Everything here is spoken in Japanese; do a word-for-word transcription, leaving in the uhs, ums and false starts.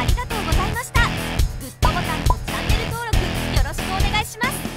ありがとうございました。グッドボタンとチャンネル登録よろしくお願いします。